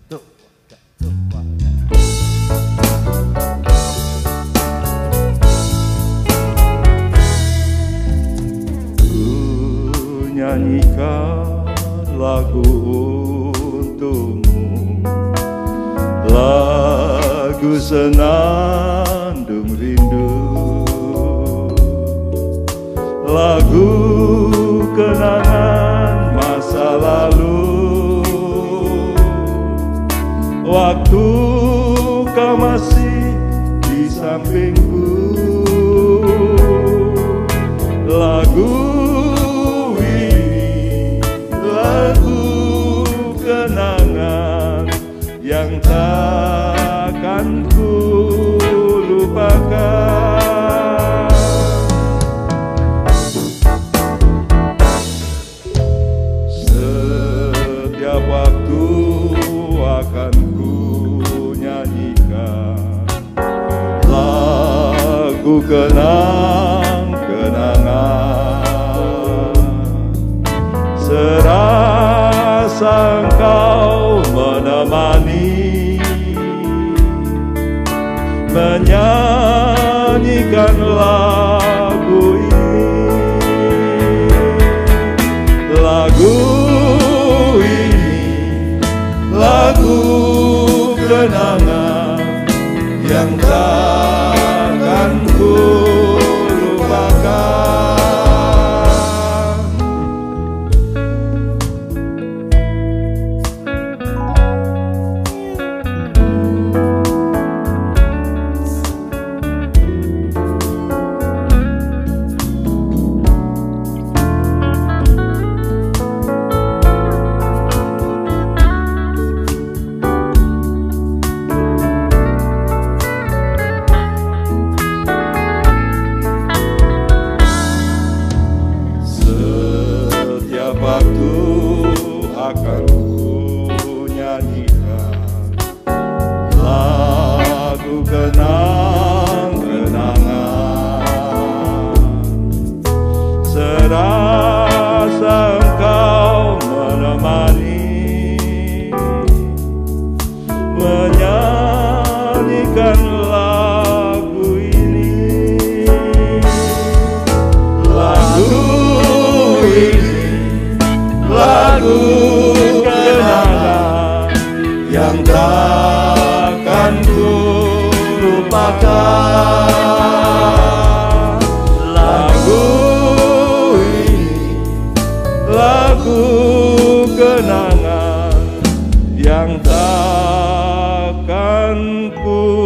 Tuh. Ku nyanyikan lagu untukmu, lagu senandung rindu, lagu kenangan masa lalu. Waktu kau masih di sampingku, lagu ini lagu kenangan yang takkan ku lupakan. Setiap waktu akan ku nyanyikan lagu kenang-kenangan, serasa engkau menemani, menyanyikan lagu ini. Lagu ini lagu kenangan yang takkan ku lupakan. Waktu akan ku nyanyikan lagu kenang-kenangan, serasa engkau menemani, menyanyikan lagu ini. Lagu ini lagu kenangan yang takkan ku lupakan. Lagu ini lagu kenangan yang takkan ku